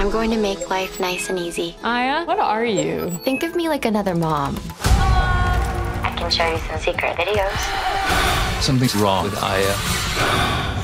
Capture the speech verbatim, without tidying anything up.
I'm going to make life nice and easy. Aya, what are you? Think of me like another mom. I can show you some secret videos. Something's wrong with Aya.